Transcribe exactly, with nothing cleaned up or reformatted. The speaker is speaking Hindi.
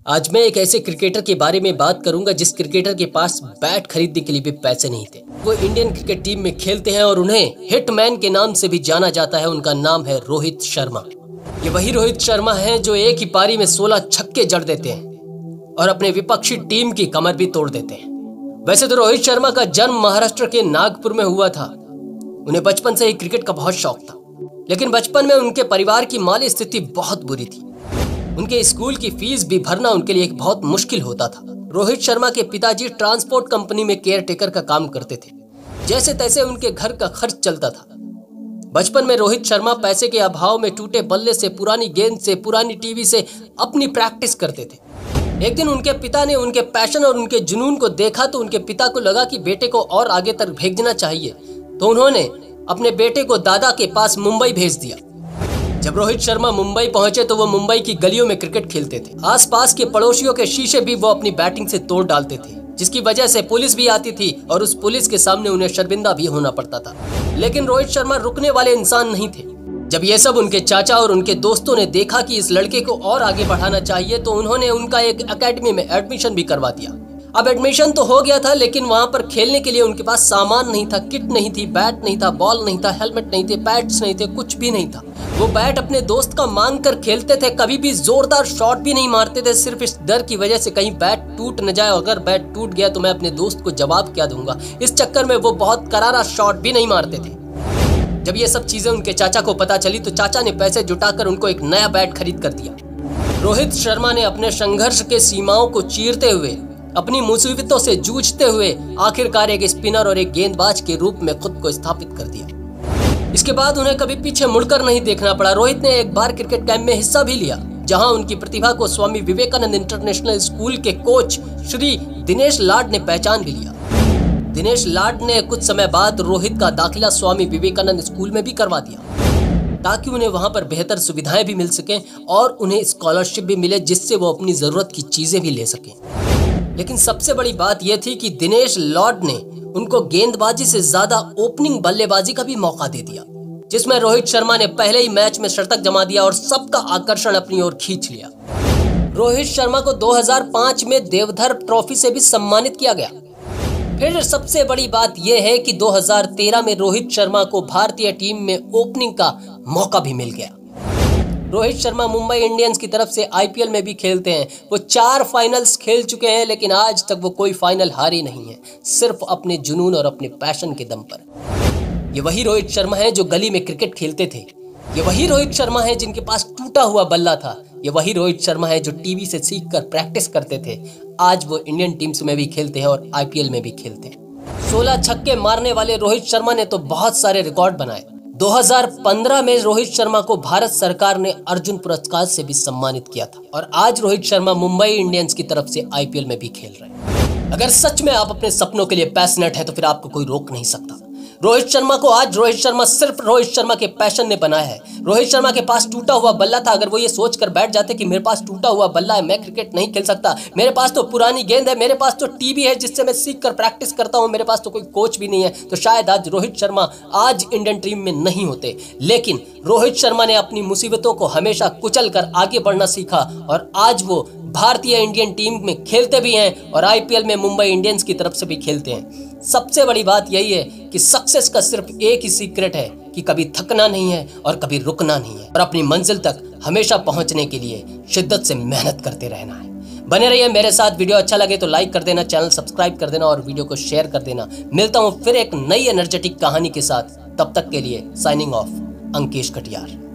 आज मैं एक ऐसे क्रिकेटर के बारे में बात करूंगा जिस क्रिकेटर के पास बैट खरीदने के लिए भी पैसे नहीं थे। वो इंडियन क्रिकेट टीम में खेलते हैं और उन्हें हिटमैन के नाम से भी जाना जाता है। उनका नाम है रोहित शर्मा। ये वही रोहित शर्मा हैं जो एक ही पारी में सोलह छक्के जड़ देते हैं और अपने विपक्षी टीम की कमर भी तोड़ देते हैं। वैसे तो रोहित शर्मा का जन्म महाराष्ट्र के नागपुर में हुआ था। उन्हें बचपन से ही क्रिकेट का बहुत शौक था, लेकिन बचपन में उनके परिवार की माली स्थिति बहुत बुरी थी। उनके स्कूल की फीस भी भरना उनके लिए एक बहुत मुश्किल होता था। रोहित शर्मा के पिताजी ट्रांसपोर्ट कंपनी में केयर टेकर का काम करते थे। जैसे तैसे उनके घर का खर्च चलता था। बचपन में रोहित शर्मा पैसे के अभाव में टूटे बल्ले से, पुरानी गेंद से, पुरानी टीवी से अपनी प्रैक्टिस करते थे। एक दिन उनके पिता ने उनके पैशन और उनके जुनून को देखा तो उनके पिता को लगा कि बेटे को और आगे तक भेजना चाहिए, तो उन्होंने अपने बेटे को दादा के पास मुंबई भेज दिया। जब रोहित शर्मा मुंबई पहुंचे तो वो मुंबई की गलियों में क्रिकेट खेलते थे। आसपास के पड़ोसियों के शीशे भी वो अपनी बैटिंग से तोड़ डालते थे, जिसकी वजह से पुलिस भी आती थी और उस पुलिस के सामने उन्हें शर्मिंदा भी होना पड़ता था। लेकिन रोहित शर्मा रुकने वाले इंसान नहीं थे। जब ये सब उनके चाचा और उनके दोस्तों ने देखा कि इस लड़के को और आगे बढ़ाना चाहिए, तो उन्होंने उनका एक एकेडमी में एडमिशन भी करवा दिया। अब एडमिशन तो हो गया था, लेकिन वहां पर खेलने के लिए उनके पास सामान नहीं था, किट नहीं थी, बैट नहीं था, बॉल नहीं था, हेलमेट नहीं थे, पैड्स नहीं थे, कुछ भी नहीं था। वो बैट अपने दोस्त का मांग कर खेलते थे, कभी भी जोरदार शॉट भी नहीं मारते थे, सिर्फ इस डर की वजह से कहीं बैट टूट न जाए। अगर बैट टूट गया तो मैं अपने दोस्त को जवाब क्या दूंगा, इस चक्कर में वो बहुत करारा शॉट भी नहीं मारते थे। जब ये सब चीजें उनके चाचा को पता चली तो चाचा ने पैसे जुटाकर उनको एक नया बैट खरीद कर दिया। रोहित शर्मा ने अपने संघर्ष के सीमाओं को चीरते हुए, अपनी मुसीबतों से जूझते हुए आखिरकार एक स्पिनर और एक गेंदबाज के रूप में खुद को स्थापित कर दिया। इसके बाद उन्हें कभी पीछे मुड़कर नहीं देखना पड़ा। रोहित ने एक बार क्रिकेट कैंप में हिस्सा भी लिया, जहां उनकी प्रतिभा को स्वामी विवेकानंद इंटरनेशनल स्कूल के कोच श्री दिनेश लाड ने पहचान भी लिया। दिनेश लाड ने कुछ समय बाद रोहित का दाखिला स्वामी विवेकानंद स्कूल में भी करवा दिया, ताकि उन्हें वहां पर बेहतर सुविधाएं भी मिल सकें और उन्हें स्कॉलरशिप भी मिले, जिससे वो अपनी जरूरत की चीजें भी ले सकें। लेकिन सबसे बड़ी बात यह थी कि दिनेश लॉर्ड ने उनको गेंदबाजी से ज्यादा ओपनिंग बल्लेबाजी का भी मौका दे दिया, जिसमें रोहित शर्मा ने पहले ही मैच में शतक जमा दिया और सबका आकर्षण अपनी ओर खींच लिया। रोहित शर्मा को दो हज़ार पाँच में देवधर ट्रॉफी से भी सम्मानित किया गया। फिर सबसे बड़ी बात यह है कि दो हज़ार तेरह में रोहित शर्मा को भारतीय टीम में ओपनिंग का मौका भी मिल गया। रोहित शर्मा मुंबई इंडियंस की तरफ से आईपीएल में भी खेलते हैं। वो चार फाइनल्स खेल चुके हैं, लेकिन आज तक वो कोई फाइनल हारे नहीं है, सिर्फ अपने जुनून और अपने पैशन के दम पर। ये वही रोहित शर्मा है जो गली में क्रिकेट खेलते थे। ये वही रोहित शर्मा है जिनके पास टूटा हुआ बल्ला था। ये वही रोहित शर्मा है जो टीवी से सीखकर प्रैक्टिस करते थे। आज वो इंडियन टीम्स में भी खेलते हैं और आईपीएल में भी खेलते हैं। सोलह छक्के मारने वाले रोहित शर्मा ने तो बहुत सारे रिकॉर्ड बनाए। दो हज़ार पंद्रह में रोहित शर्मा को भारत सरकार ने अर्जुन पुरस्कार से भी सम्मानित किया था और आज रोहित शर्मा मुंबई इंडियंस की तरफ से आईपीएल में भी खेल रहे हैं। अगर सच में आप अपने सपनों के लिए पैशनेट हैं तो फिर आपको कोई रोक नहीं सकता। रोहित शर्मा को आज रोहित शर्मा सिर्फ रोहित शर्मा के पैशन ने बनाया है। रोहित शर्मा के पास टूटा हुआ बल्ला था। अगर वो ये सोचकर बैठ जाते कि मेरे पास टूटा हुआ बल्ला है, मैं क्रिकेट नहीं खेल सकता, मेरे पास तो पुरानी गेंद है, मेरे पास तो टीवी है जिससे मैं सीख कर प्रैक्टिस करता हूं, मेरे पास तो कोई कोच भी नहीं है, तो शायद आज रोहित शर्मा आज इंडियन टीम में नहीं होते। लेकिन रोहित शर्मा ने अपनी मुसीबतों को हमेशा कुचल कर आगे बढ़ना सीखा और आज वो भारतीय इंडियन टीम में खेलते भी हैं और आईपीएल में मुंबई इंडियंस की तरफ से भी खेलते हैं। सबसे बड़ी बात यही है कि सक्सेस का सिर्फ एक ही सीक्रेट है कि कभी थकना नहीं है और कभी रुकना नहीं है और अपनी मंजिल तक हमेशा पहुंचने के लिए शिद्दत से मेहनत करते रहना है। बने रहिए मेरे साथ। वीडियो अच्छा लगे तो लाइक कर देना, चैनल सब्सक्राइब कर देना और वीडियो को शेयर कर देना। मिलता हूं फिर एक नई एनर्जेटिक कहानी के साथ। तब तक के लिए साइनिंग ऑफ, अंकेश कटियार।